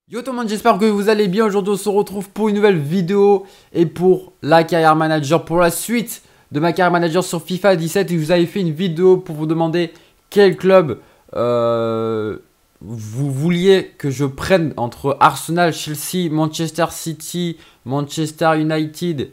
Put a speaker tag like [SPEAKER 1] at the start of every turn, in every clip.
[SPEAKER 1] Yo tout le monde, j'espère que vous allez bien. Aujourd'hui on se retrouve pour une nouvelle vidéo et pour la carrière manager, pour la suite de ma carrière manager sur FIFA 17. Et je vous avais fait une vidéo pour vous demander quel club vous vouliez que je prenne entre Arsenal, Chelsea, Manchester City, Manchester United,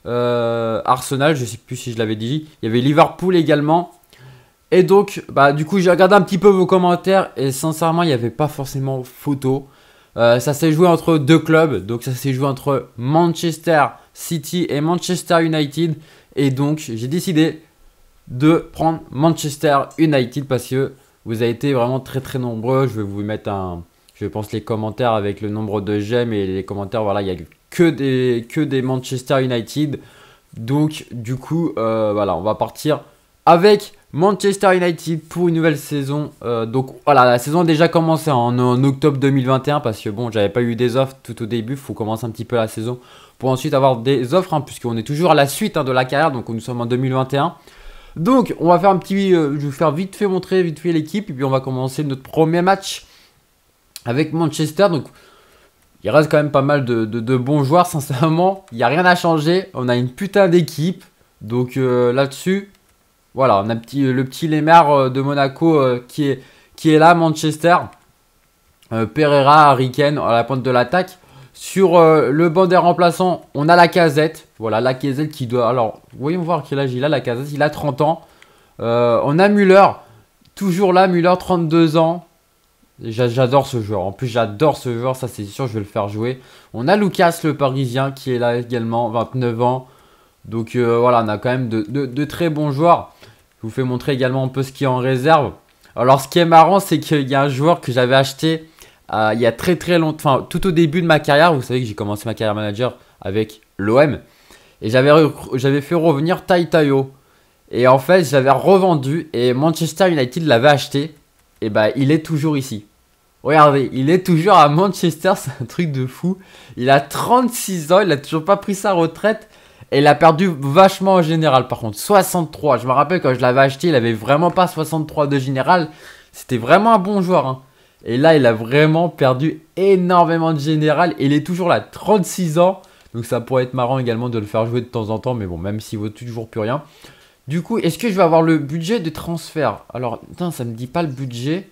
[SPEAKER 1] Arsenal, je sais plus si je l'avais dit. Il y avait Liverpool également. Et donc du coup j'ai regardé un petit peu vos commentaires et sincèrement il n'y avait pas forcément photo. Ça s'est joué entre deux clubs, donc ça s'est joué entre Manchester City et Manchester United. Et donc j'ai décidé de prendre Manchester United parce que vous avez été vraiment très nombreux. Je vais vous mettre je pense les commentaires avec le nombre de j'aime et les commentaires, voilà, il n'y a que des Manchester United. Donc du coup voilà, on va partir avec Manchester United pour une nouvelle saison. Donc voilà, la saison a déjà commencé en octobre 2021 parce que bon, j'avais pas eu des offres tout au début. Il faut commencer un petit peu la saison pour ensuite avoir des offres, puisqu'on est toujours à la suite de la carrière. Donc nous sommes en 2021. Donc on va faire un petit, je vais faire vite fait montrer vite fait l'équipe et puis on va commencer notre premier match avec Manchester. Donc il reste quand même pas mal de bons joueurs, sincèrement. Il n'y a rien à changer. On a une putain d'équipe. Donc là-dessus, voilà, on a le petit Lemar de Monaco qui est là, Manchester. Pereira, Harry Kane à la pointe de l'attaque. Sur le banc des remplaçants, on a Lacazette. Voilà, Lacazette qui doit... Alors, voyons voir quel âge il a, Lacazette. Il a 30 ans. On a Müller. Toujours là, Müller, 32 ans. J'adore ce joueur. En plus, j'adore ce joueur. Ça, c'est sûr, je vais le faire jouer. On a Lucas, le Parisien, qui est là également, 29 ans. Donc, voilà, on a quand même de très bons joueurs. Je vous fais montrer également un peu ce qu'il y a en réserve. Alors ce qui est marrant, c'est qu'il y a un joueur que j'avais acheté il y a très longtemps, enfin tout au début de ma carrière. Vous savez que j'ai commencé ma carrière manager avec l'OM. Et j'avais fait revenir Tayo. Et en fait, j'avais revendu et Manchester United l'avait acheté. Et il est toujours ici. Regardez, il est toujours à Manchester, c'est un truc de fou. Il a 36 ans, il n'a toujours pas pris sa retraite. Et il a perdu vachement en général par contre, 63. Je me rappelle quand je l'avais acheté, il avait vraiment pas 63 de général. C'était vraiment un bon joueur. Et là, il a vraiment perdu énormément de général. Et il est toujours là, 36 ans. Donc ça pourrait être marrant également de le faire jouer de temps en temps. Mais bon, même s'il vaut toujours plus rien. Du coup, est-ce que je vais avoir le budget de transfert? Alors, putain, ça me dit pas le budget.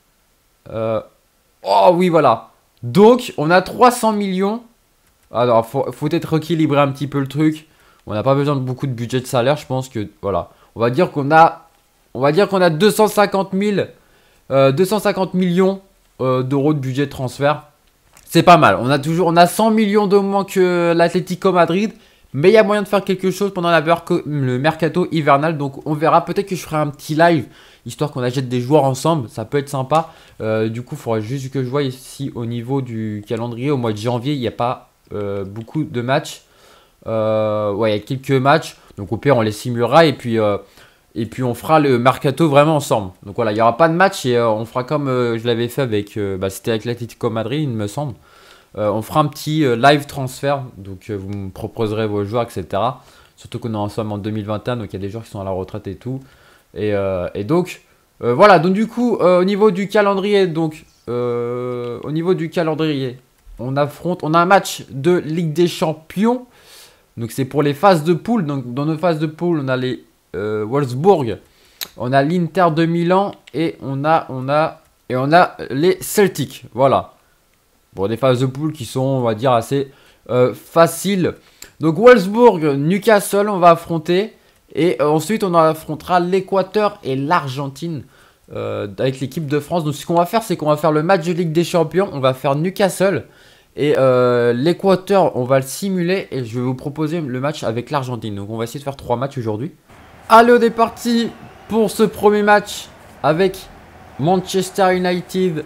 [SPEAKER 1] Oh oui, voilà. Donc, on a 300 millions. Alors, faut être équilibrer un petit peu le truc. On n'a pas besoin de beaucoup de budget de salaire. Je pense que, voilà. On va dire qu'on a 250 millions d'euros de budget de transfert. C'est pas mal. On a 100 millions de moins que l'Atlético Madrid. Mais il y a moyen de faire quelque chose pendant le mercato hivernal. Donc, on verra. Peut-être que je ferai un petit live, histoire qu'on achète des joueurs ensemble. Ça peut être sympa. Du coup, il faudra juste que je vois ici au niveau du calendrier. Au mois de janvier, il n'y a pas beaucoup de matchs. Ouais, il y a quelques matchs. Donc au pire on les simulera et puis on fera le mercato vraiment ensemble. Donc voilà, il n'y aura pas de match et on fera comme je l'avais fait avec c'était avec l'Atlético Madrid, il me semble. On fera un petit live transfert. Donc vous me proposerez vos joueurs, etc. Surtout qu'on est ensemble en 2021, donc il y a des joueurs qui sont à la retraite et tout. Et donc voilà, donc du coup au niveau du calendrier, on a un match de Ligue des Champions. Donc c'est pour les phases de poule. Donc dans nos phases de poule, on a les Wolfsburg, on a l'Inter de Milan et on a les Celtic. Voilà. Bon, des phases de poule qui sont, on va dire, assez faciles. Donc Wolfsburg, Newcastle, on va affronter. Et ensuite, on affrontera l'Équateur et l'Argentine avec l'équipe de France. Donc ce qu'on va faire, c'est qu'on va faire le match de Ligue des Champions. On va faire Newcastle. Et l'Équateur, on va le simuler et je vais vous proposer le match avec l'Argentine. Donc on va essayer de faire 3 matchs aujourd'hui. Allez, on est parti pour ce premier match avec Manchester United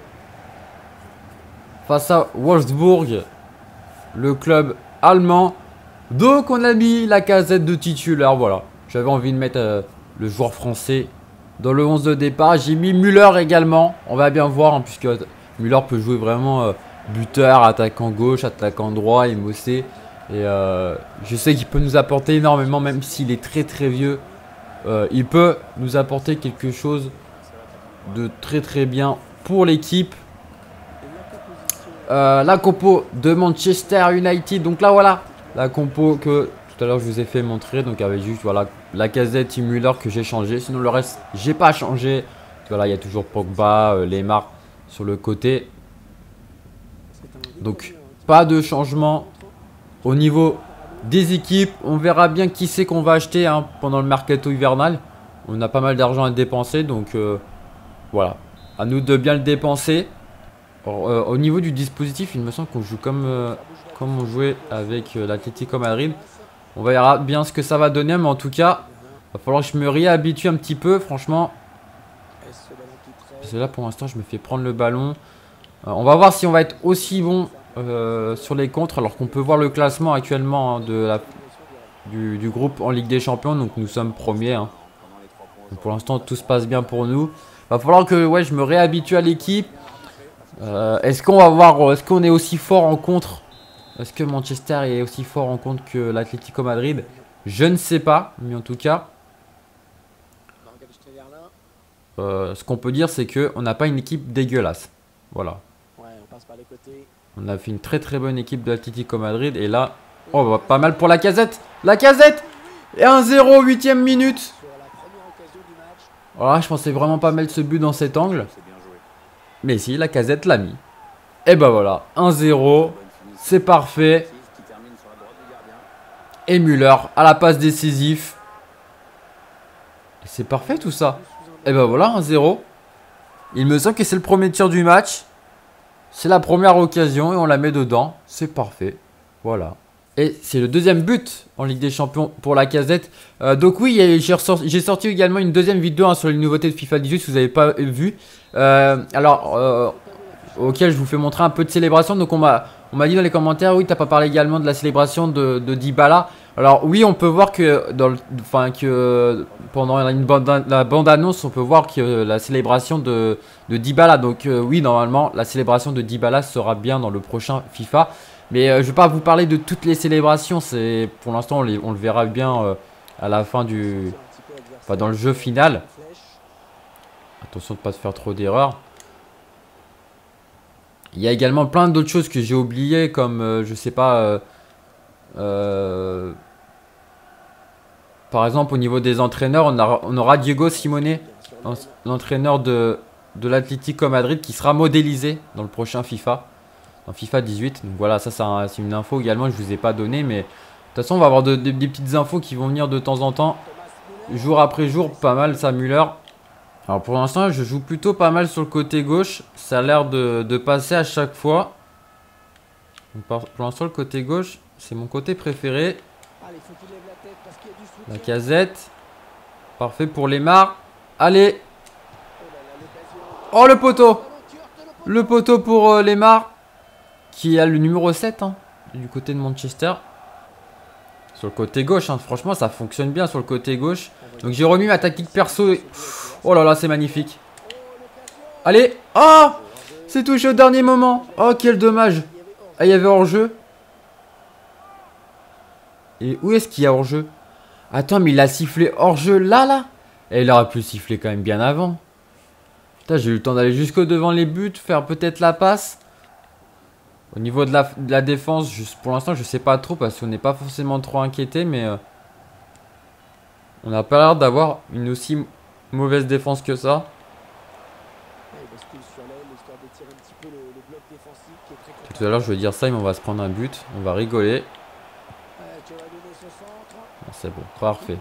[SPEAKER 1] face à Wolfsburg, le club allemand. Donc on a mis Lacazette de titulaire, voilà. J'avais envie de mettre le joueur français dans le 11 de départ. J'ai mis Müller également, on va bien voir, puisque Müller peut jouer vraiment... buteur, attaquant gauche, attaquant droit, Mosé. Et je sais qu'il peut nous apporter énormément, même s'il est très vieux. Il peut nous apporter quelque chose de très bien pour l'équipe. la compo de Manchester United. Donc là voilà, la compo que tout à l'heure je vous ai fait montrer. Donc avec juste voilà Lacazette et Müller que j'ai changé. Sinon le reste j'ai pas changé. Voilà, il y a toujours Pogba, Lemar sur le côté. Donc pas de changement au niveau des équipes. On verra bien qui c'est qu'on va acheter hein, pendant le mercato hivernal. On a pas mal d'argent à dépenser. Donc voilà, à nous de bien le dépenser. Alors, au niveau du dispositif, il me semble qu'on joue comme on jouait avec l'Atlético Madrid. On verra bien ce que ça va donner, mais en tout cas, il va falloir que je me réhabitue un petit peu, franchement. Parce que là, pour l'instant, je me fais prendre le ballon. On va voir si on va être aussi bon sur les contres, alors qu'on peut voir le classement actuellement hein, du groupe en Ligue des Champions. Donc nous sommes premiers. Hein. Donc, pour l'instant, tout se passe bien pour nous. Il va falloir que ouais, je me réhabitue à l'équipe. Est-ce qu'on va voir, est-ce qu'on est aussi fort en contre? Est-ce que Manchester est aussi fort en contre que l'Atlético Madrid? Je ne sais pas, mais en tout cas, ce qu'on peut dire, c'est qu'on n'a pas une équipe dégueulasse. Voilà. On a fait une très très bonne équipe de l'Atlético Madrid. Et là, oh, bah, pas mal pour la Lacazette. Lacazette! Et 1-0, 8ème minute. Voilà, je pensais vraiment pas mettre ce but dans cet angle. Mais si, Lacazette l'a mis. Et bah voilà, 1-0. C'est parfait. Et Müller à la passe décisive. C'est parfait tout ça. Et bah voilà, 1-0. Il me semble que c'est le premier tir du match. C'est la première occasion et on la met dedans. C'est parfait. Voilà. Et c'est le deuxième but en Ligue des Champions pour Lacazette. Donc oui, j'ai sorti également une deuxième vidéo hein, sur les nouveautés de FIFA 18 si vous n'avez pas vu. Auquel je vous fais montrer un peu de célébration. Donc on m'a dit dans les commentaires, oui, t'as pas parlé également de la célébration de Dybala. Alors oui, on peut voir que pendant la bande-annonce, on peut voir que la célébration de Dybala. Donc oui, normalement, la célébration de Dybala sera bien dans le prochain FIFA. Mais je ne vais pas vous parler de toutes les célébrations. Pour l'instant, on le verra bien à la fin dans le jeu final. Attention de ne pas se faire trop d'erreurs. Il y a également plein d'autres choses que j'ai oubliées, comme, je sais pas, par exemple, au niveau des entraîneurs, on aura Diego Simeone, l'entraîneur de l'Atlético Madrid, qui sera modélisé dans le prochain FIFA, dans FIFA 18. Donc voilà, ça c'est une info également que je ne vous ai pas donnée, mais de toute façon, on va avoir des petites infos qui vont venir de temps en temps, jour après jour, pas mal ça, Müller. Alors pour l'instant, je joue plutôt pas mal sur le côté gauche. Ça a l'air de passer à chaque fois. Donc pour l'instant, le côté gauche, c'est mon côté préféré. Lacazette. Parfait pour Lemar. Allez. Oh, le poteau. Le poteau pour Lemar. Qui a le numéro 7 hein, du côté de Manchester. Sur le côté gauche, hein, franchement, ça fonctionne bien sur le côté gauche. Donc j'ai remis ma tactique perso. Oh là là, c'est magnifique. Allez. Oh, c'est touché au dernier moment. Oh, quel dommage. Ah, il y avait hors-jeu. Et où est-ce qu'il y a hors-jeu? Attends, mais il a sifflé hors-jeu là. Et il aurait pu siffler quand même bien avant. Putain, j'ai eu le temps d'aller jusqu'au devant les buts, faire peut-être la passe. Au niveau de la défense, pour l'instant, je sais pas trop parce qu'on n'est pas forcément trop inquiété, mais on n'a pas l'air d'avoir une aussi mauvaise défense que ça. Tout à l'heure, je vais dire ça, mais on va se prendre un but. On va rigoler. C'est bon, parfait.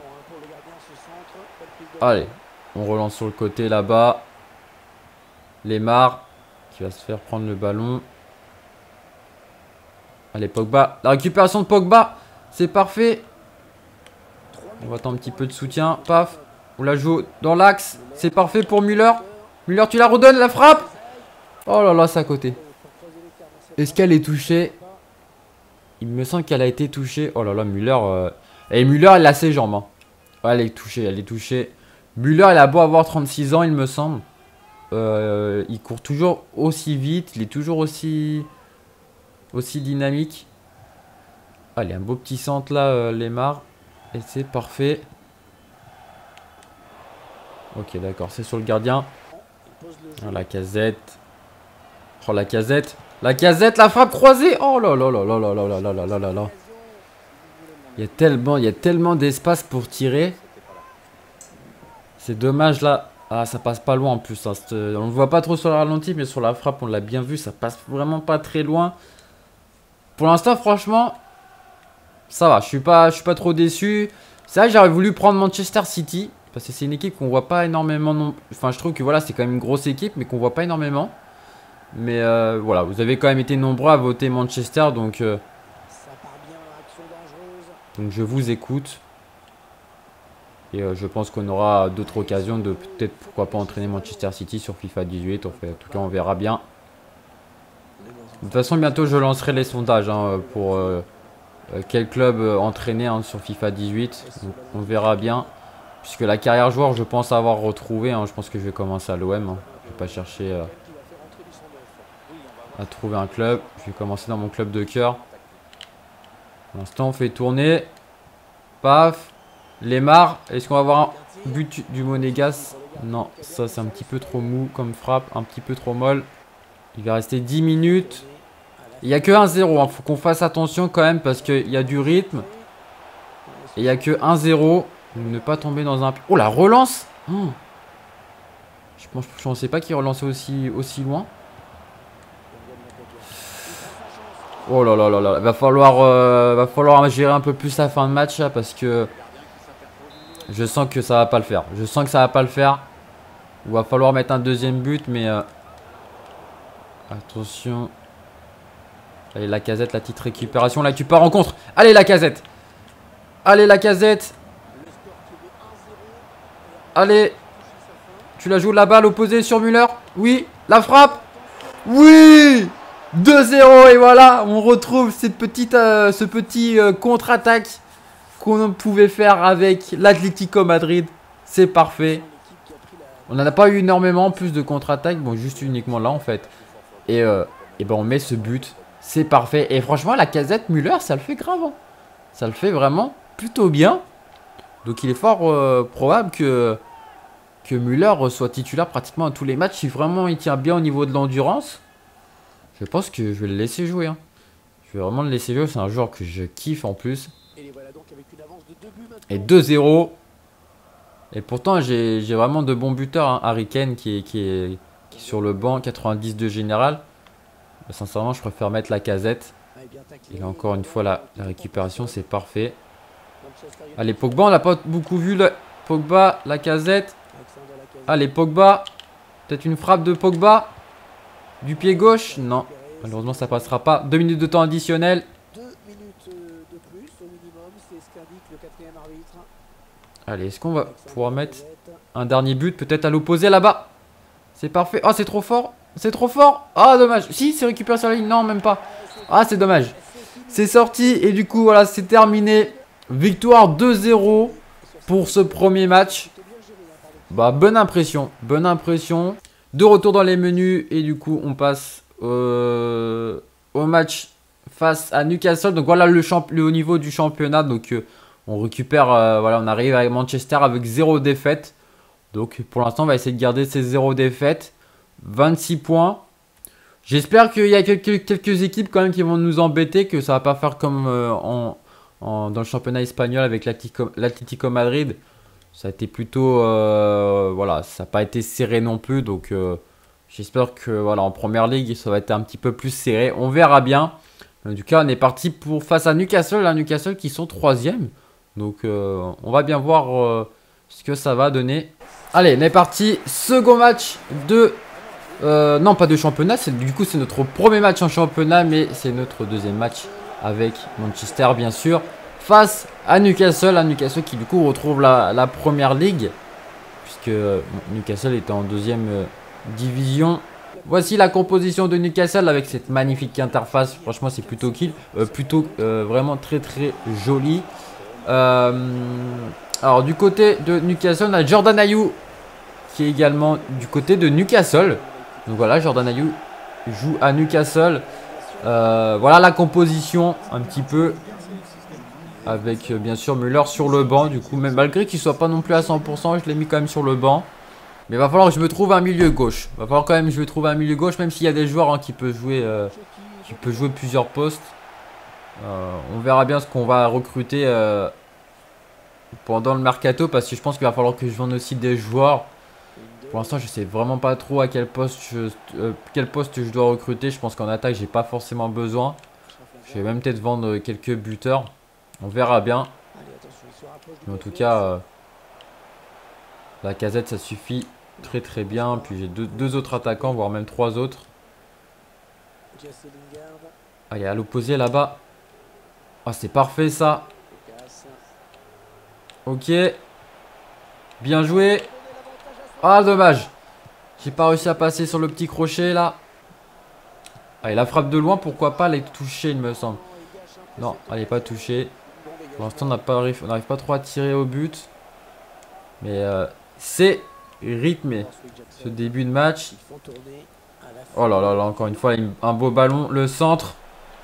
[SPEAKER 1] Allez, on relance sur le côté là-bas. Lemar qui va se faire prendre le ballon. Allez, Pogba. La récupération de Pogba. C'est parfait. On va attendre un petit peu de soutien. Paf. On la joue dans l'axe. C'est parfait pour Müller. Müller, tu la redonnes, la frappe. Oh là là, c'est à côté. Est-ce qu'elle est touchée? Il me semble qu'elle a été touchée. Oh là là, Müller. Et Müller, elle a ses jambes. Hein. Ouais, elle est touchée, elle est touchée. Müller, il a beau avoir 36 ans, il me semble. Il court toujours aussi vite. Il est toujours aussi dynamique. Allez, un beau petit centre là, Lemar. Et c'est parfait. Ok, d'accord, c'est sur le gardien. Oh, Lacazette. Oh, Lacazette. La casette, la frappe croisée. Oh là là là là là là là là là là là là. Il y a tellement d'espace pour tirer. C'est dommage là. Ah, ça passe pas loin en plus. Hein. On ne voit pas trop sur le ralenti, mais sur la frappe, on l'a bien vu. Ça passe vraiment pas très loin. Pour l'instant, franchement, ça va. Je suis pas trop déçu. C'est vrai que j'aurais voulu prendre Manchester City. Parce que c'est une équipe qu'on voit pas énormément. Non... Enfin, je trouve que voilà, c'est quand même une grosse équipe, mais qu'on voit pas énormément. Mais voilà, vous avez quand même été nombreux à voter Manchester. Donc je vous écoute. Et je pense qu'on aura d'autres occasions de peut-être, pourquoi pas, entraîner Manchester City sur FIFA 18. En tout cas, on verra bien. De toute façon, bientôt, je lancerai les sondages hein, pour quel club entraîner hein, sur FIFA 18. Donc, on verra bien. Puisque la carrière joueur, je pense avoir retrouvé. Hein, je pense que je vais commencer à l'OM. Hein. Je vais pas chercher à trouver un club. Je vais commencer dans mon club de cœur. Pour l'instant, on fait tourner. Paf. Lemar, est-ce qu'on va avoir un but du Monégas? Non, ça c'est un petit peu trop mou comme frappe, un petit peu trop molle. Il va rester 10 minutes. Il n'y a que 1-0, hein. Faut qu'on fasse attention quand même parce qu'il y a du rythme. Et il n'y a que 1-0. Ne pas tomber dans un... Oh, la relance oh. Je ne pensais pas qu'il relançait aussi loin. Oh là là là là. Va falloir gérer un peu plus la fin de match là, parce que... Je sens que ça va pas le faire. Je sens que ça va pas le faire. Il va falloir mettre un deuxième but, mais... Attention. Allez, la casette, la petite récupération. Là, tu pars en contre. Allez, la casette. Allez, la casette. Allez. Tu la joues la balle opposée sur Müller. Oui. La frappe. Oui. 2-0. Et voilà, on retrouve cette petite, ce petit contre-attaque qu'on pouvait faire avec l'Atlético Madrid. C'est parfait. On n'en a pas eu énormément plus de contre-attaque. Bon, juste uniquement là en fait. Et ben on met ce but. C'est parfait. Et franchement, la casette Müller, ça le fait grave. Hein. Ça le fait vraiment plutôt bien. Donc il est fort probable que Müller soit titulaire pratiquement à tous les matchs. Si vraiment il tient bien au niveau de l'endurance, je pense que je vais le laisser jouer. Hein. Je vais vraiment le laisser jouer. C'est un joueur que je kiffe en plus. Et 2-0. Et pourtant, j'ai vraiment de bons buteurs. Hein. Harry Kane qui est sur le banc, 90 de général. Mais sincèrement, je préfère mettre la casette. Et là, encore une fois, la récupération, c'est parfait. Allez, Pogba, on l'a pas beaucoup vu. Pogba, la casette. Allez, Pogba. Peut-être une frappe de Pogba. Du pied gauche. Non, malheureusement, ça passera pas. 2 minutes de temps additionnel. Allez, est-ce qu'on va pouvoir mettre un dernier but peut-être à l'opposé là-bas? C'est parfait. Oh, c'est trop fort. C'est trop fort. Ah, dommage. Si, c'est récupéré sur la ligne. Non, même pas. Ah, c'est dommage. C'est sorti. Et du coup, voilà, c'est terminé. Victoire 2-0 pour ce premier match. Bah, bonne impression. Bonne impression. De retour dans les menus. Et du coup, on passe au match face à Newcastle. Donc, voilà le niveau du championnat. Donc, on récupère, voilà, on arrive à Manchester avec 0 défaite. Donc pour l'instant, on va essayer de garder ces 0 défaites. 26 points. J'espère qu'il y a quelques équipes quand même qui vont nous embêter. Que ça va pas faire comme dans le championnat espagnol avec l'Atlético Madrid. Ça a été plutôt... voilà, ça n'a pas été serré non plus. Donc j'espère que voilà, en première ligue, ça va être un petit peu plus serré. On verra bien. En tout cas, on est parti face à Newcastle. Là, Newcastle qui sont 3e. Donc on va bien voir ce que ça va donner. Allez, on est parti. Second match de... non, pas de championnat. Du coup, c'est notre premier match en championnat. Mais c'est notre deuxième match avec Manchester, bien sûr. Face à Newcastle. Newcastle qui, du coup, retrouve la première ligue. Puisque Newcastle était en deuxième division. Voici la composition de Newcastle avec cette magnifique interface. Franchement, c'est plutôt vraiment très très joli. Alors du côté de Newcastle, on a Jordan Ayew qui est également du côté de Newcastle. Donc voilà, Jordan Ayew joue à Newcastle. Voilà la composition un petit peu. Avec bien sûr Müller sur le banc. Du coup, même malgré qu'il soit pas non plus à 100%, je l'ai mis quand même sur le banc. Mais va falloir que je me trouve un milieu gauche. Va falloir quand même que je me trouve un milieu gauche, même s'il y a des joueurs hein, qui peuvent jouer plusieurs postes. On verra bien ce qu'on va recruter pendant le mercato, parce que je pense qu'il va falloir que je vende aussi des joueurs. Pour l'instant, je sais vraiment pas trop à quel poste je dois recruter. Je pense qu'en attaque, j'ai pas forcément besoin. Je vais même peut-être vendre quelques buteurs. On verra bien. Mais en tout cas, la casette, ça suffit très très bien. Puis j'ai deux autres attaquants, voire même 3 autres. Ah, il y a à l'opposé là-bas. Ah, c'est parfait ça. Ok. Bien joué. Ah, dommage. J'ai pas réussi à passer sur le petit crochet là. Allez, la frappe de loin, pourquoi pas, elle est touchée, il me semble. Non, elle n'est pas touchée. Pour l'instant, on n'arrive pas trop à tirer au but. Mais c'est rythmé ce début de match. Oh là là là, encore une fois, un beau ballon. Le centre.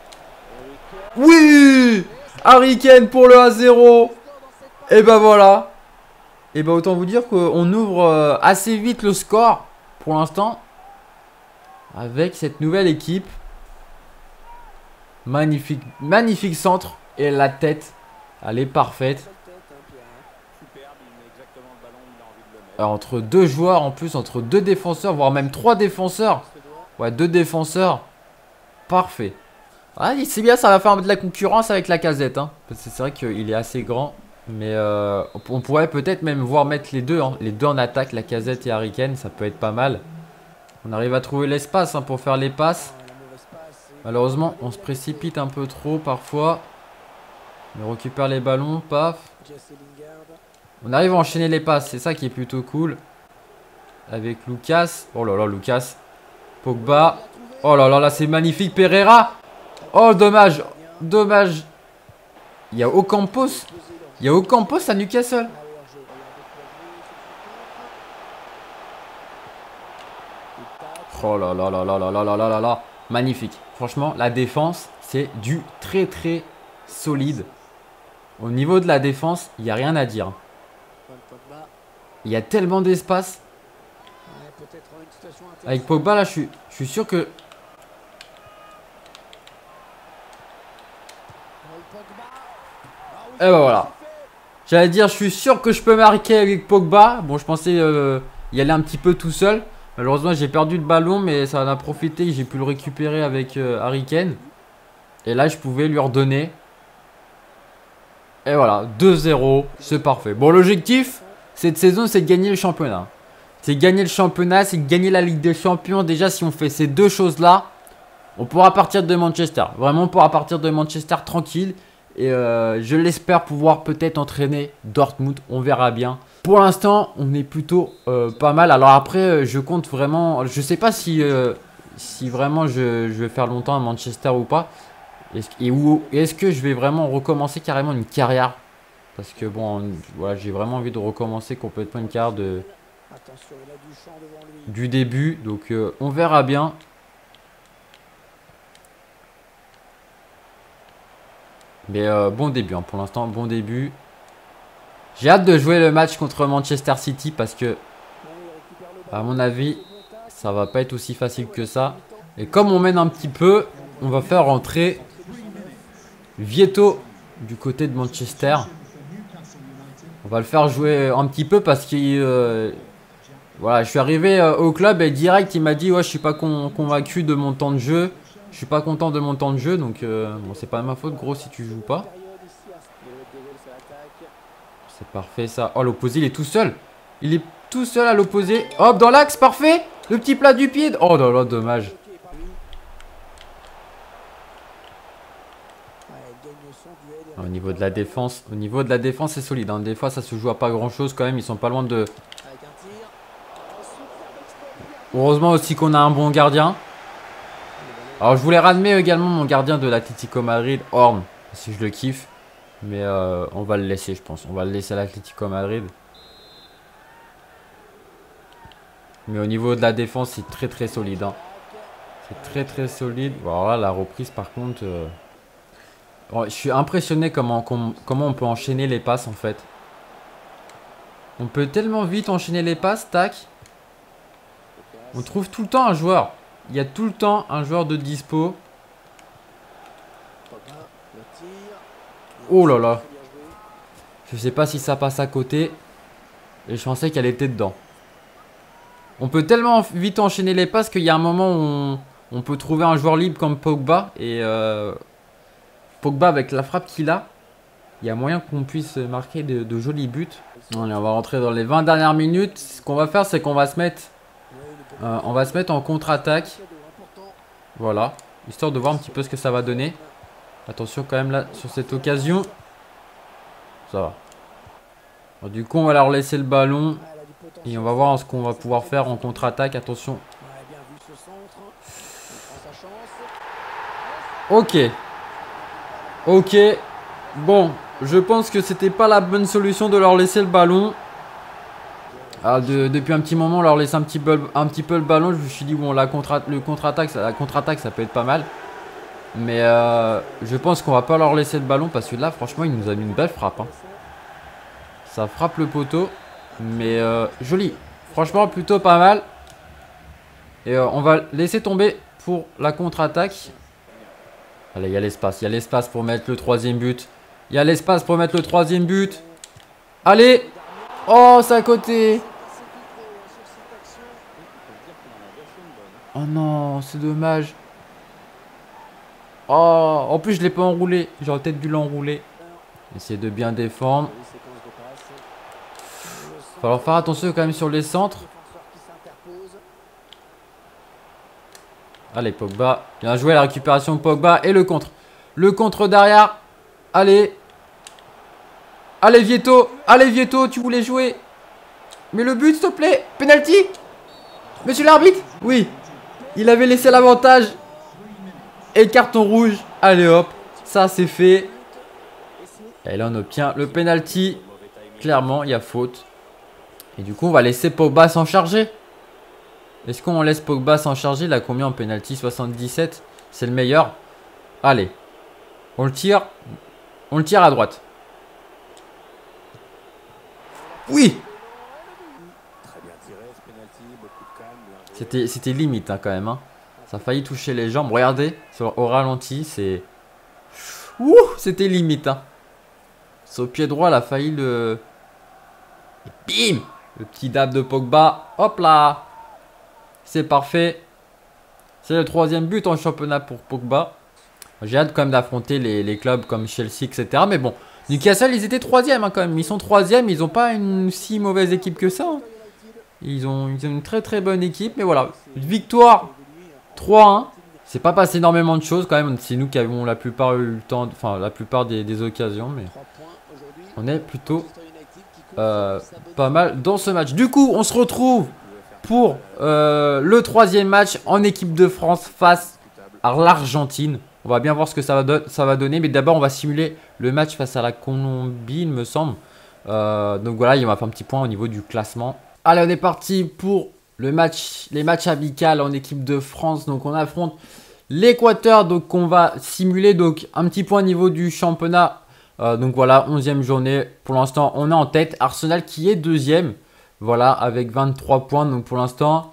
[SPEAKER 1] Oui! Harry Kane pour le 1-0. Et ben voilà. Et ben autant vous dire qu'on ouvre assez vite le score pour l'instant. Avec cette nouvelle équipe. Magnifique, magnifique centre. Et la tête, elle est parfaite. Alors, entre 2 joueurs en plus, entre 2 défenseurs, voire même 3 défenseurs. Ouais, 2 défenseurs. Parfait. Ah, c'est bien, ça va faire de la concurrence avec la casette. Hein. Parce que c'est vrai qu'il est assez grand. Mais on pourrait peut-être même voir mettre les deux en attaque, la casette et Harry Kane. Ça peut être pas mal. On arrive à trouver l'espace hein, pour faire les passes. Malheureusement, on se précipite un peu trop parfois. On récupère les ballons, paf. On arrive à enchaîner les passes, c'est ça qui est plutôt cool. Avec Lucas. Oh là là, Lucas. Pogba. Oh là là, là c'est magnifique. Pereira. Oh, dommage. Dommage. Il y a Ocampos. Il y a Ocampos à Newcastle. Oh là là là là là là là là là là. Magnifique. Franchement, la défense, c'est du très très solide. Au niveau de la défense, il n'y a rien à dire. Il y a tellement d'espace. Avec Pogba, là, je suis sûr que... Et ben voilà. J'allais dire, je suis sûr que je peux marquer avec Pogba. Bon, je pensais y aller un petit peu tout seul. Malheureusement, j'ai perdu le ballon, mais ça en a profité. J'ai pu le récupérer avec Harry Kane. Et là, je pouvais lui redonner. Et voilà, 2-0. C'est parfait. Bon, l'objectif, cette saison, c'est de gagner le championnat. C'est gagner le championnat, c'est gagner la Ligue des Champions. Déjà, si on fait ces deux choses-là, on pourra partir de Manchester. Vraiment, on pourra partir de Manchester tranquille. Et je l'espère pouvoir peut-être entraîner Dortmund. On verra bien. Pour l'instant, on est plutôt pas mal. Alors après, je compte vraiment... Je sais pas si vraiment je vais faire longtemps à Manchester ou pas. Est-ce que je vais vraiment recommencer carrément une carrière? Parce que bon, voilà, j'ai vraiment envie de recommencer complètement une carrière du début. Donc on verra bien. Mais bon début, hein, pour l'instant, bon début. J'ai hâte de jouer le match contre Manchester City parce que, à mon avis, ça va pas être aussi facile que ça. Et comme on mène un petit peu, on va faire rentrer Vieto du côté de Manchester. On va le faire jouer un petit peu parce que voilà, je suis arrivé au club et direct il m'a dit ouais, je suis pas convaincu de mon temps de jeu. Je suis pas content de mon temps de jeu, donc bon, c'est pas ma faute gros si tu joues pas. C'est parfait ça. Oh, l'opposé il est tout seul. Il est tout seul à l'opposé. Hop, dans l'axe, parfait. Le petit plat du pied. Oh là là, dommage. Au niveau de la défense, c'est solide. Hein. Des fois, ça se joue à pas grand chose quand même. Ils sont pas loin de... Heureusement aussi qu'on a un bon gardien. Alors, je voulais ramener également mon gardien de l'Atlético Madrid, Horn, si je le kiffe. Mais on va le laisser, je pense. On va le laisser à l'Atlético Madrid. Mais au niveau de la défense, c'est très très solide. Hein. C'est très très solide. Voilà, la reprise par contre... Oh, je suis impressionné comment on peut enchaîner les passes en fait. On peut tellement vite enchaîner les passes, tac. On trouve tout le temps un joueur. Il y a tout le temps un joueur de dispo. Oh là là. Je sais pas si ça passe à côté. Et je pensais qu'elle était dedans. On peut tellement vite enchaîner les passes qu'il y a un moment où on peut trouver un joueur libre comme Pogba. Et Pogba avec la frappe qu'il a, il y a moyen qu'on puisse marquer de jolis buts. Allez, on va rentrer dans les 20 dernières minutes. Ce qu'on va faire, c'est qu'on va se mettre... on va se mettre en contre-attaque. Voilà. Histoire de voir un petit peu ce que ça va donner. Attention quand même là sur cette occasion. Ça va. Bon, du coup on va leur laisser le ballon. Et on va voir ce qu'on va pouvoir faire en contre-attaque. Attention. Ok. Ok. Bon. Je pense que c'était pas la bonne solution de leur laisser le ballon. Alors depuis un petit moment on leur laisse un petit peu le ballon. Je me suis dit bon la contre-attaque ça peut être pas mal. Mais je pense qu'on va pas leur laisser le ballon parce que là franchement il nous a mis une belle frappe. Hein. Ça frappe le poteau. Mais joli. Franchement plutôt pas mal. Et on va laisser tomber pour la contre-attaque. Allez il y a l'espace. Il y a l'espace pour mettre le troisième but. Il y a l'espace pour mettre le troisième but. Allez. Oh c'est à côté. Oh non c'est dommage. Oh, en plus je l'ai pas enroulé. J'aurais peut-être dû l'enrouler. Essayer de bien défendre. Il va falloir faire attention quand même sur les centres. Allez Pogba. Bien joué la récupération de Pogba. Et le contre. Le contre derrière. Allez. Allez Vieto. Allez Vieto. Tu voulais jouer. Mais le but s'il te plaît. Penalty. Monsieur l'arbitre. Oui. Il avait laissé l'avantage. Et carton rouge. Allez hop. Ça c'est fait. Et là on obtient le penalty. Clairement il y a faute. Et du coup on va laisser Pogba s'en charger. Est-ce qu'on laisse Pogba s'en charger? Il a combien en penalty? 77. C'est le meilleur. Allez. On le tire. On le tire à droite. Oui. C'était limite hein, quand même. Hein. Ça a failli toucher les jambes. Regardez. Au ralenti. C'est... Ouh. C'était limite. Hein. C'est au pied droit. Elle a failli le... Et bim. Le petit dab de Pogba. Hop là. C'est parfait. C'est le troisième but en championnat pour Pogba. J'ai hâte quand même d'affronter les clubs comme Chelsea, etc. Mais bon, Newcastle, ils étaient troisième hein, quand même. Ils sont troisième. Ils n'ont pas une si mauvaise équipe que ça. Hein. Ils ont une très très bonne équipe. Mais voilà, victoire 3-1. C'est pas passé énormément de choses quand même. C'est nous qui avons la plupart eu le temps, enfin la plupart des occasions. Mais on est plutôt pas mal dans ce match. Du coup, on se retrouve pour le troisième match en équipe de France face à l'Argentine. On va bien voir ce que ça va donner. Mais d'abord, on va simuler le match face à la Colombie, il me semble. Donc voilà, il va faire un petit point au niveau du classement. Allez, on est parti pour les matchs amicaux en équipe de France. Donc on affronte l'Équateur. Donc on va simuler donc un petit point au niveau du championnat. Donc voilà, 11e journée. Pour l'instant, on est en tête. Arsenal qui est deuxième. Voilà, avec 23 points. Donc pour l'instant,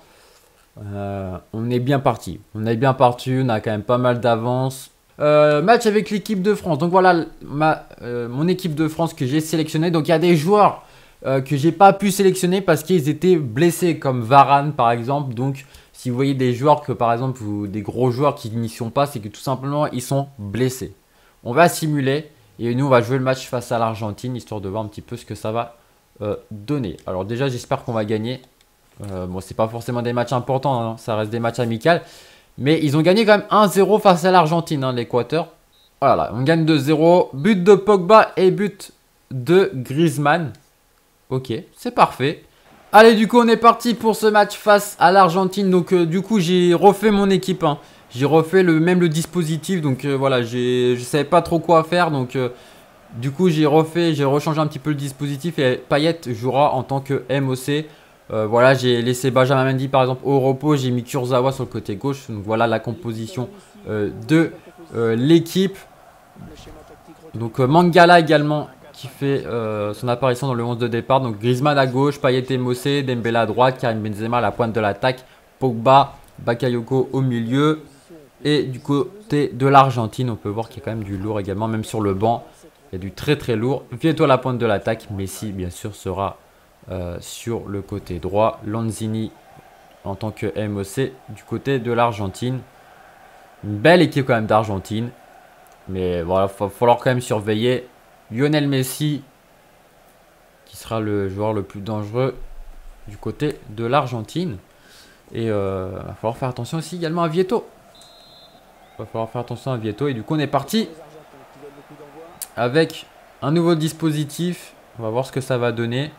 [SPEAKER 1] on est bien parti. On a quand même pas mal d'avance. Match avec l'équipe de France. Donc voilà, mon équipe de France que j'ai sélectionnée. Donc il y a des joueurs que j'ai pas pu sélectionner parce qu'ils étaient blessés. Comme Varane par exemple. Donc si vous voyez des joueurs que par exemple, des gros joueurs qui n'y sont pas, c'est que tout simplement ils sont blessés. On va simuler. Et nous on va jouer le match face à l'Argentine. Histoire de voir un petit peu ce que ça va donner. Alors déjà j'espère qu'on va gagner. Bon c'est pas forcément des matchs importants, hein, ça reste des matchs amicaux. Mais ils ont gagné quand même 1-0 face à l'Argentine, hein, l'Équateur. Voilà, on gagne 2-0. But de Pogba et but de Griezmann. Ok, c'est parfait. Allez, du coup on est parti pour ce match face à l'Argentine. Donc du coup j'ai refait mon équipe. Hein. J'ai refait même le dispositif. Donc voilà, je savais pas trop quoi faire. Donc... du coup j'ai rechangé un petit peu le dispositif et Payet jouera en tant que MOC. Voilà, j'ai laissé Benjamin Mendy par exemple au repos, j'ai mis Kurzawa sur le côté gauche. Donc voilà la composition de l'équipe. Donc Mangala également qui fait son apparition dans le 11 de départ. Donc Griezmann à gauche, Payet MOC, Dembélé à droite, Karim Benzema à la pointe de l'attaque Pogba, Bakayoko au milieu. Et du côté de l'Argentine, on peut voir qu'il y a quand même du lourd également, même sur le banc. Il y a du très très lourd. Vieto à la pointe de l'attaque. Messi, bien sûr, sera sur le côté droit. Lanzini en tant que MOC du côté de l'Argentine. Une belle équipe quand même d'Argentine. Mais voilà, il va falloir quand même surveiller Lionel Messi, qui sera le joueur le plus dangereux du côté de l'Argentine. Et il va falloir faire attention aussi également à Vieto. Il va falloir faire attention à Vieto. Et du coup, on est parti avec un nouveau dispositif. On va voir ce que ça va donner.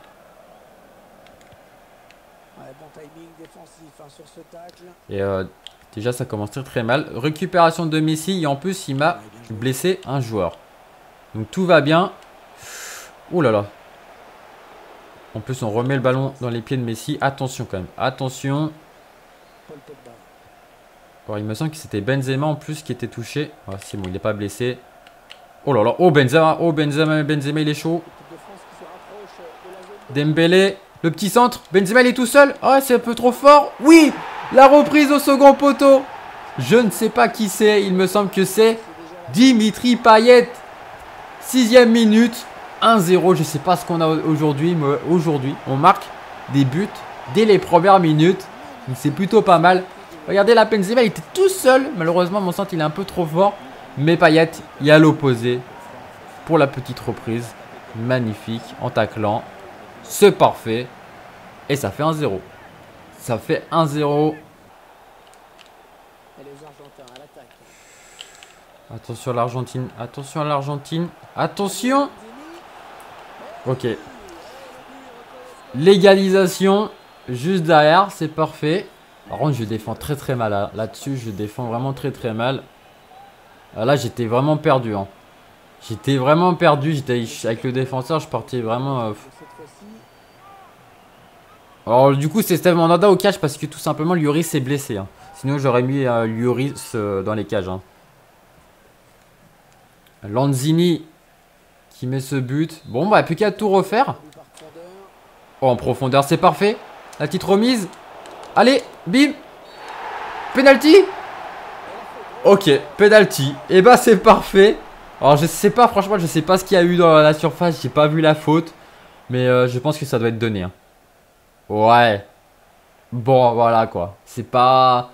[SPEAKER 1] Et déjà, ça commence très très mal. Récupération de Messi. Et en plus, il m'a blessé un joueur. Donc tout va bien. Oh là là. En plus, on remet le ballon dans les pieds de Messi. Attention quand même. Attention. Alors, il me semble que c'était Benzema en plus qui était touché. Ah, c'est bon, il n'est pas blessé. Oh là là. Oh Benzema. Oh Benzema. Benzema, il est chaud. Dembélé. Le petit centre. Benzema, il est tout seul. Oh, c'est un peu trop fort. Oui. La reprise au second poteau. Je ne sais pas qui c'est. Il me semble que c'est Dimitri Payet. 6e minute. 1-0. Je ne sais pas ce qu'on a aujourd'hui. Mais aujourd'hui, on marque des buts dès les premières minutes. C'est plutôt pas mal. Regardez la Benzema, il était tout seul. Malheureusement, mon centre, il est un peu trop fort. Mais Payet, il est à l'opposé. Pour la petite reprise. Magnifique. En taclant. C'est parfait. Et ça fait 1-0. Ça fait 1-0. Attention à l'Argentine. Attention à l'Argentine. Attention. Ok. Légalisation. Juste derrière. C'est parfait. Par contre, je défends très très mal. Là-dessus, je défends vraiment très très mal. Là, j'étais vraiment perdu. Hein. J'étais vraiment perdu. J'étais avec le défenseur. Je partais vraiment... Alors, du coup, c'est Steve Mandanda au catch parce que tout simplement, Lloris s'est blessé. Hein. Sinon, j'aurais mis Lloris dans les cages. Hein. Lanzini qui met ce but. Bon, bah, plus qu'à tout refaire. Oh, en profondeur, c'est parfait. La petite remise. Allez, bim. Penalty. Ok, penalty. Et bah, c'est parfait. Alors, je sais pas, franchement, je sais pas ce qu'il y a eu dans la surface. J'ai pas vu la faute. Mais je pense que ça doit être donné. Hein. Ouais. Bon, voilà, quoi. C'est pas...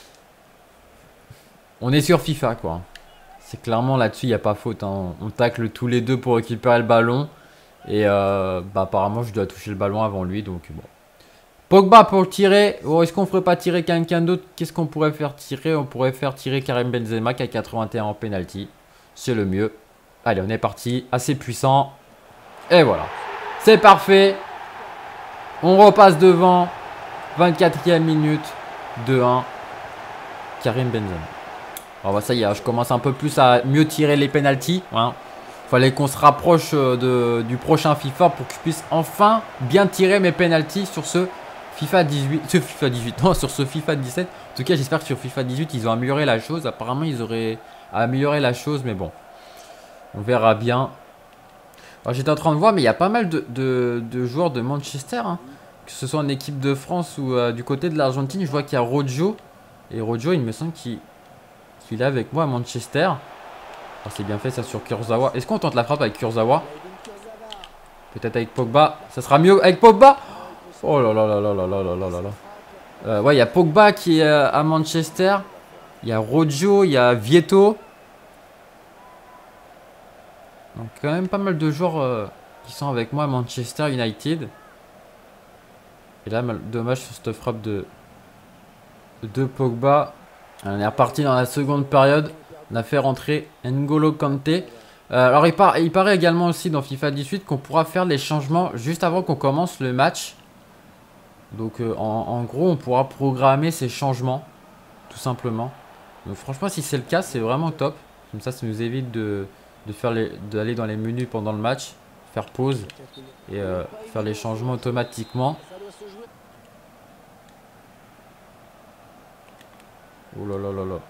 [SPEAKER 1] On est sur FIFA, quoi. C'est clairement là-dessus, il n'y a pas faute. Hein. On tacle tous les deux pour récupérer le ballon. Et bah, apparemment, je dois toucher le ballon avant lui. Donc, bon. Pogba pour tirer. Oh, est-ce qu'on ne ferait pas tirer quelqu'un d'autre? Qu'est-ce qu'on pourrait faire tirer? On pourrait faire tirer Karim Benzema qui a 81 en penalty. C'est le mieux. Allez, on est parti. Assez puissant. Et voilà. C'est parfait. On repasse devant. 24e minute. 2-1. Karim Benzema. Alors bah ça y est, je commence un peu plus à mieux tirer les penalties. Hein. Fallait qu'on se rapproche du prochain FIFA pour que je puisse enfin bien tirer mes penalties sur ce FIFA 18. Non, sur ce FIFA 17. En tout cas, j'espère que sur FIFA 18, ils ont amélioré la chose. Apparemment, ils auraient amélioré la chose, mais bon. On verra bien. J'étais en train de voir, mais il y a pas mal de joueurs de Manchester. Hein. Que ce soit en équipe de France ou du côté de l'Argentine. Je vois qu'il y a Rojo. Et Rojo, il me semble qu'il est avec moi à Manchester. Oh, c'est bien fait ça sur Kurzawa. Est-ce qu'on tente la frappe avec Kurzawa? Peut-être avec Pogba. Ça sera mieux avec Pogba. Oh là là là là là là là là là. Ouais, il y a Pogba qui est à Manchester. Il y a Rojo, il y a Vieto. Donc quand même pas mal de joueurs qui sont avec moi à Manchester United. Et là, dommage sur cette frappe de Pogba. On est reparti dans la seconde période. On a fait rentrer N'Golo Kanté. Alors il paraît également aussi dans FIFA 18 qu'on pourra faire les changements juste avant qu'on commence le match. Donc en gros on pourra programmer ces changements. Tout simplement. Donc franchement si c'est le cas c'est vraiment top. Comme ça nous évite d'aller dans les menus pendant le match. Faire pause. Et faire les changements automatiquement. Oh là là là là.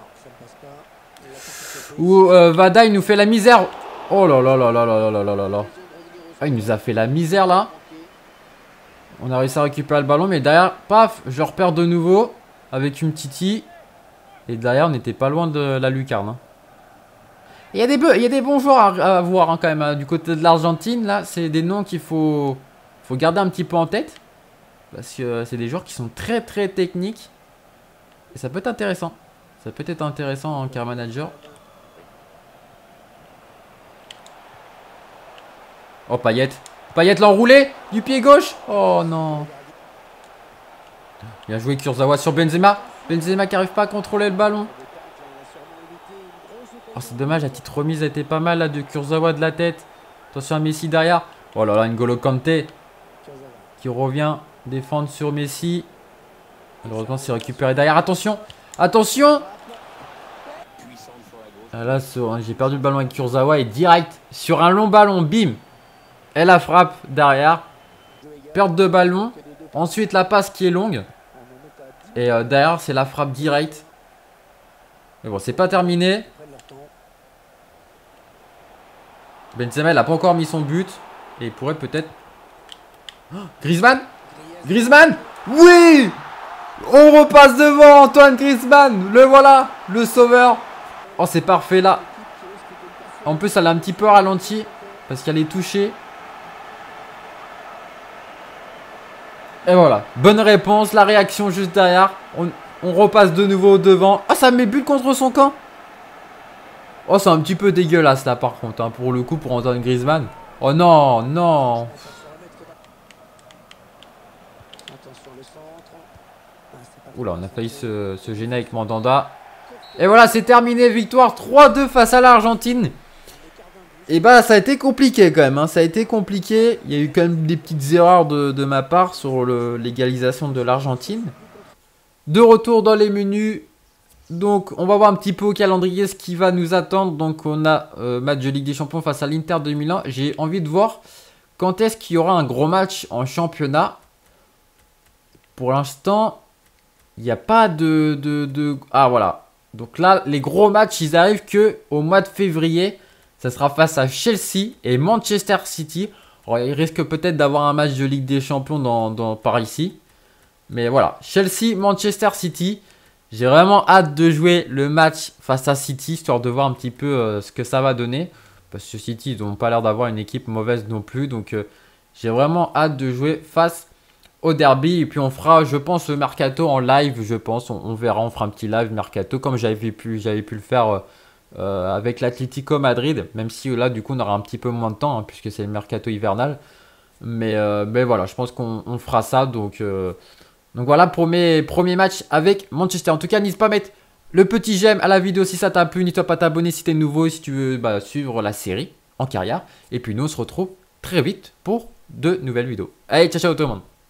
[SPEAKER 1] Ou Vada il nous fait la misère. Oh là là là là là là là là là. Ah il nous a fait la misère là. On a réussi à récupérer le ballon, mais derrière, paf, je repère de nouveau avec une Titi. Et derrière, on n'était pas loin de la lucarne. Hein. Il y a des bons joueurs à voir hein, quand même. Hein. Du côté de l'Argentine, là, c'est des noms qu'il faut garder un petit peu en tête. Parce que c'est des joueurs qui sont très très techniques. Et ça peut être intéressant. Ça peut être intéressant en car manager. Oh, Payet. Payet l'a enroulé du pied gauche. Oh non. Bien joué Kurzawa sur Benzema. Benzema qui n'arrive pas à contrôler le ballon. Oh, c'est dommage, la petite remise a été pas mal là de Kurzawa de la tête. Attention à Messi derrière. Oh là là, N'Golo Kanté qui revient défendre sur Messi. Malheureusement, c'est récupéré derrière. Attention, attention. Ah, là, j'ai perdu le ballon avec Kurzawa et direct sur un long ballon, bim. Et la frappe derrière. Perte de ballon. Ensuite, la passe qui est longue. Et derrière, c'est la frappe directe. Mais bon, c'est pas terminé. Benzema, il n'a pas encore mis son but. Et il pourrait peut-être... Oh, Griezmann. Griezmann. Oui. On repasse devant Antoine Griezmann. Le voilà. Le sauveur. Oh, c'est parfait là. En plus, elle a un petit peu ralenti. Parce qu'elle est touchée. Et voilà. Bonne réponse. La réaction juste derrière. On repasse de nouveau devant. Ah, ça met but contre son camp. Oh, c'est un petit peu dégueulasse là par contre. Hein, pour le coup, pour Antoine Griezmann. Oh non, non. Oula, on a failli se gêner avec Mandanda. Et voilà, c'est terminé. Victoire 3-2 face à l'Argentine. Et bah, ça a été compliqué quand même. Hein. Ça a été compliqué. Il y a eu quand même des petites erreurs de ma part sur l'égalisation de l'Argentine. De retour dans les menus. Donc, on va voir un petit peu au calendrier ce qui va nous attendre. Donc, on a match de Ligue des Champions face à l'Inter de Milan. J'ai envie de voir quand est-ce qu'il y aura un gros match en championnat. Pour l'instant, il n'y a pas Ah, voilà. Donc là, les gros matchs, ils arrivent que au mois de février. Ça sera face à Chelsea et Manchester City. Alors, il risque peut-être d'avoir un match de Ligue des Champions par ici. Mais voilà, Chelsea, Manchester City. J'ai vraiment hâte de jouer le match face à City, histoire de voir un petit peu ce que ça va donner. Parce que City, ils n'ont pas l'air d'avoir une équipe mauvaise non plus. Donc, j'ai vraiment hâte de jouer face au derby. Et puis, on fera, je pense, le mercato en live, je pense. On verra, on fera un petit live mercato, comme j'avais pu le faire avec l'Atlético Madrid. Même si là, du coup, on aura un petit peu moins de temps, hein, puisque c'est le mercato hivernal. Mais voilà, je pense qu'on fera ça. Donc voilà pour mes premiers matchs avec Manchester. En tout cas, n'hésite pas à mettre le petit j'aime à la vidéo si ça t'a plu. N'hésite pas à t'abonner si t'es nouveau et si tu veux suivre la série en carrière. Et puis nous, on se retrouve très vite pour de nouvelles vidéos. Allez, ciao ciao tout le monde.